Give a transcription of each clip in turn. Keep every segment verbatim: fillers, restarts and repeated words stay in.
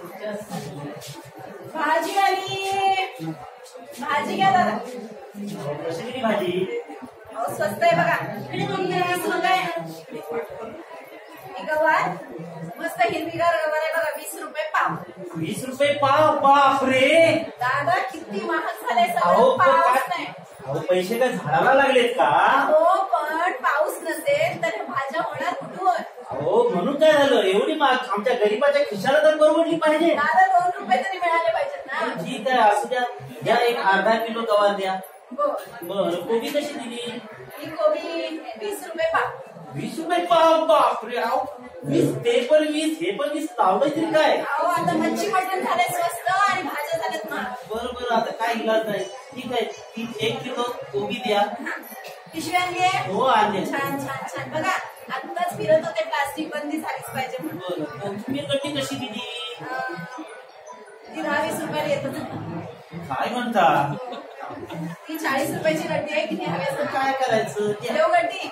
भाजीवाली भाजी घ्या दादा. कशी किती भाजी? अहो स्वस्त आहे बघा. वीस रुपये. गवार मस्त हिरवीगार गवार आहे बघा. वीस रुपये पाव. वीस रुपये पाव? बापरे दादा किती महाग झाले अहो सगळं. पण पाऊस काय नाही. अहो पैसे काय झाडाला लागलेत का? हो पण पाऊस नसेल तर भाज्या होणार कुठून? अहो म्हणून काय झालं एवढी महाग? आमच्या गरीबाच्या खिशाला तर परवडली पाहिजे. दादा दोन रुपये तरी मिळाले पाहिजेत ना. ठीक आहे असू द्या. द्या एक अर्धा किलो गवार द्या. बरं कोबी कशी दिली? ही कोबी वीस रुपये पाव. वीस रुपये पाव? बापरे अहो वीस ते पण वीस हे पण वीस लावलंय तरी काय? अहो आता मच्छी मटण झाले स्वस्त आणि भाज्या झाल्यात महाग. बरं बरं आता काय इलाज नाही. ठीक आहे ती एक किलो कोबी द्या. पिशवी आणली? हो आणले. छान छान छान. बघा आत्ताच फिरत होते प्लास्टिक बंदी झालीच पाहिजे म्हणून. बरं तुम्ही गड्डी कशी दिली? ती दहा वीस रुपयाला येत होती. काय म्हणता? ती चाळीस रुपयाची गड्डी आहे. किती हवी असं काय करायचं? देऊ गड्डी.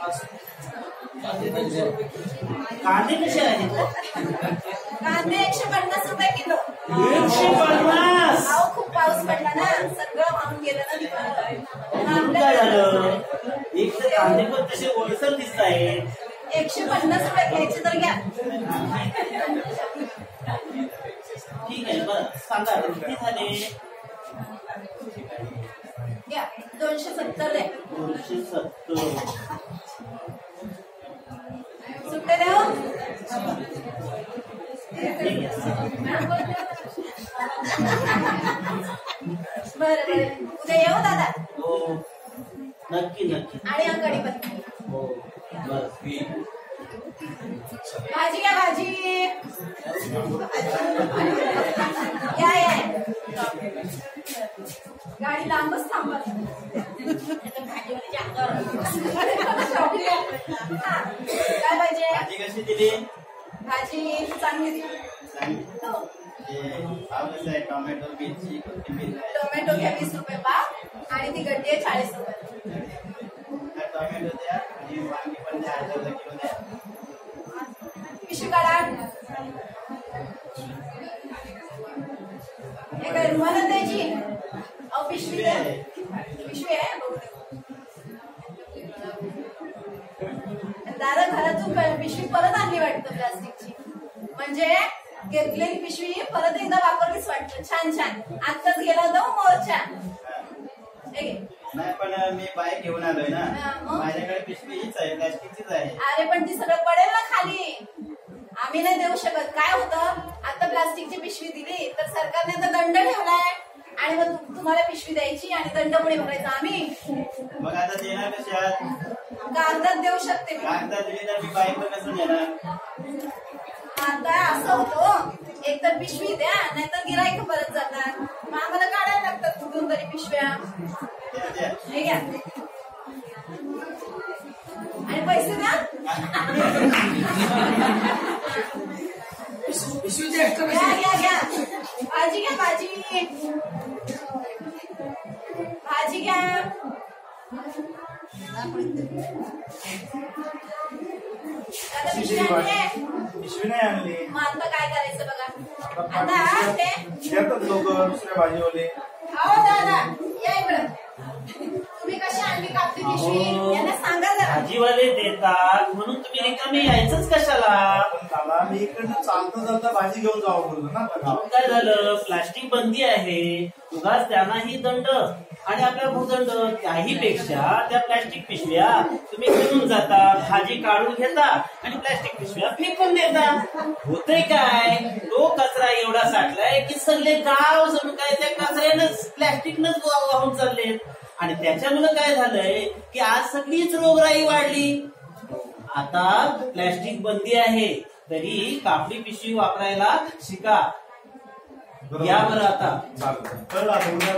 कांदे कसे आहेत? कांदे एकशे पन्नास रुपये किलो. एकशे पन्नास? अहो खूप पाऊस पडला ना सगळं वाहून गेलं ना. काय झालं? एक तर कांदे पण तसे ओलसर दिसत आहेत. एकशे पन्नास रुपये घ्यायचे तर घ्या. ठीक आहे बरं सांगा किती झाले? घ्या दोनशे सत्तर द्या. दोनशे सत्तर सुट्टे द्या. बरं बरं उद्या येऊ दादा. हो नक्की नक्की. आणि अंगडी पण. हो बरं. भाजी घ्या भाजी. या या गाडी लांबच थांबत. काय पाहिजे? भाजी कशी दिली? भाजी चांगली दिली. टोमॅटो मिरची कोथिंबीर. टोमॅटो घ्या वीस रुपये पाव आणि ती गड्डी आहे चाळीस रुपये. टोमॅटो द्या आणि वांगी पण द्या अर्धा किलो द्या. पिशवी काढा. हे काय रुमाला द्यायची? अहो पिशवी द्या. पिशवी आहे बघू दे. दादा घरातून पिशवी परत आणली वाटतं प्लास्टिकची. म्हणजे घेतलेली पिशवी परत एकदा वापरलीच वाटतं. छान छान. आत्ताच गेला होता मोर्चा. नाही पण मी बाईक घेऊन आलोय ना माझ्याकडे पिशवी हीच आहे प्लास्टिकचीच आहे. अरे पण ती सगळं पडेल ना खाली. आम्ही नाही देऊ शकत. काय होतं आता प्लास्टिकची पिशवी दिली तर सरकारने आता दंड ठेवलाय आणि मग तुम्हाला पिशवी द्यायची आणि दंड पुढे भरायचा आम्ही. मग आता देणार कशात? कागदात देऊ शकते मी. कागदात दिली तर मी बाईक कसं देणार? आता असं होतं एक तर पिशवी द्या नाहीतर गिराईक परत जातात. मग आम्हाला काढायला लागतात कुठून तरी पिशव्या. हे घ्या आणि पैसे द्या. घ्या घ्या घ्या. भाजी घ्या भाजी. भाजी घ्या. पिशवी नाही आणली. मग आता काय करायचं बघा. आता ते येतात लोक दुसऱ्या भाजीवाले. हो दादा या इकडं. तुम्ही कशी आणली कापली पिशवी यांना सांगा जरा. भाजीवाले देतात म्हणून तुम्ही रिकामी यायचंच कशाला? दादा मी इकडनं चालता चालता भाजी घेऊन जावं बोललो ना. काय झालं? प्लास्टिक बंदी आहे. उगाच त्यांनाही दंड आणि आपल्या भूदंड. त्याही पेक्षा त्या प्लास्टिक पिशव्या तुम्ही घेऊन जाता भाजी काढून घेता आणि प्लास्टिक पिशव्या फेकून देता. होतंय काय? तो कचरा एवढा साठलाय की सगळे गाव जणू काय त्या कचऱ्यानंच प्लास्टिकनंच वाहून चाललेत. आणि त्याच्यामुळे काय झालंय की आज सगळीच रोगराई वाढली. आता प्लास्टिक बंदी आहे तरी कापडी पिशवी वापरायला शिका. या बरं आता.